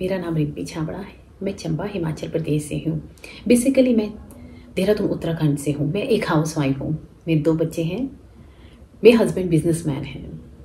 मेरा नाम रिम्पी छाबड़ा है। मैं चंबा हिमाचल प्रदेश से हूँ। बेसिकली मैं देहरादून उत्तराखंड से हूँ। मैं एक हाउस वाइफ हूँ। मेरे 2 बच्चे हैं। मेरे हस्बैंड बिजनेसमैन हैं।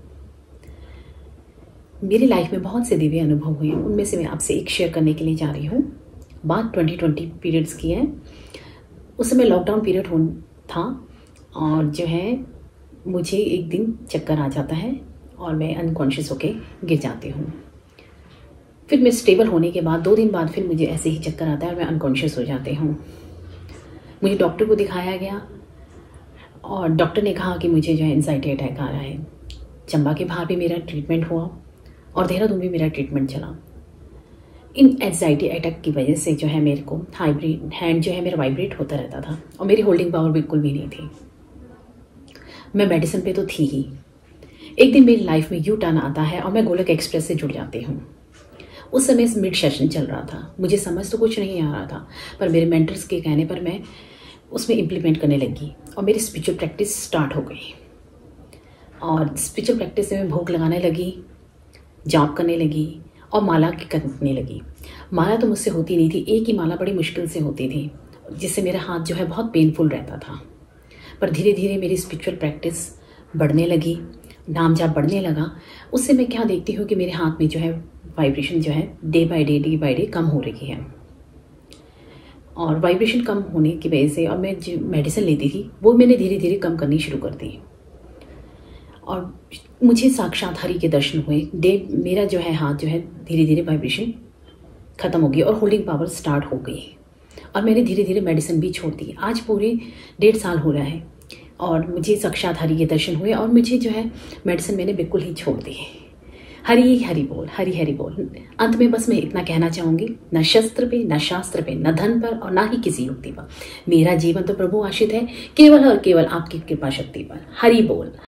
मेरी लाइफ में बहुत से दिव्य अनुभव हुए, उनमें से मैं आपसे एक शेयर करने के लिए जा रही हूँ। बात 2020 पीरियड्स की है। उस समय लॉकडाउन पीरियड था और जो है मुझे एक दिन चक्कर आ जाता है और मैं अनकॉन्शियस होके गिर जाती हूँ। फिर मैं स्टेबल होने के बाद 2 दिन बाद फिर मुझे ऐसे ही चक्कर आता है और मैं अनकॉन्शियस हो जाती हूँ। मुझे डॉक्टर को दिखाया गया और डॉक्टर ने कहा कि मुझे जो है एंजाइटी अटैक आ रहा है। चंबा के बाहर भी मेरा ट्रीटमेंट हुआ और देहरादून भी मेरा ट्रीटमेंट चला। इन एंजाइटी अटैक की वजह से जो है मेरे को हैंड जो है मेरा वाइब्रेट होता रहता था और मेरी होल्डिंग पावर बिल्कुल भी नहीं थी। मैं मेडिसिन पे तो थी ही। एक दिन मेरी लाइफ में यू टर्न आता है और मैं गोलक एक्सप्रेस से जुड़ जाती हूँ। उस समय मिड सेशन चल रहा था। मुझे समझ तो कुछ नहीं आ रहा था, पर मेरे मेंटर्स के कहने पर मैं उसमें इम्प्लीमेंट करने लगी और मेरी स्पिरिचुअल प्रैक्टिस स्टार्ट हो गई। और स्पिरिचुअल प्रैक्टिस में मैं भोग लगाने लगी, जाप करने लगी और माला करने लगी। माला तो मुझसे होती नहीं थी। एक ही माला बड़ी मुश्किल से होती थी, जिससे मेरा हाथ जो है बहुत पेनफुल रहता था। पर धीरे धीरे मेरी स्पिरिचुअल प्रैक्टिस बढ़ने लगी, नाम जाप बढ़ने लगा। उससे मैं क्या देखती हूँ कि मेरे हाथ में जो है वाइब्रेशन जो है डे बाय डे कम हो रही है। और वाइब्रेशन कम होने की वजह से और मैं जो मेडिसिन लेती थी वो मैंने धीरे धीरे कम करनी शुरू कर दी। और मुझे साक्षात हरि के दर्शन हुए। मेरा जो है हाथ जो है धीरे धीरे वाइब्रेशन ख़त्म हो गई और होल्डिंग पावर स्टार्ट हो गई। और मैंने धीरे धीरे मेडिसिन भी छोड़ दी। आज पूरे 1.5 साल हो रहा है और मुझे साक्षात हरि के दर्शन हुए और मुझे जो है मेडिसिन मैंने बिल्कुल ही छोड़ दी। हरि हरि बोल, हरि हरि बोल। अंत में बस मैं इतना कहना चाहूँगी, न शस्त्र पे, न शास्त्र पे, न धन पर और ना ही किसी युक्ति पर। मेरा जीवन तो प्रभु आश्रित है, केवल और केवल आपकी कृपा शक्ति पर। हरि बोल,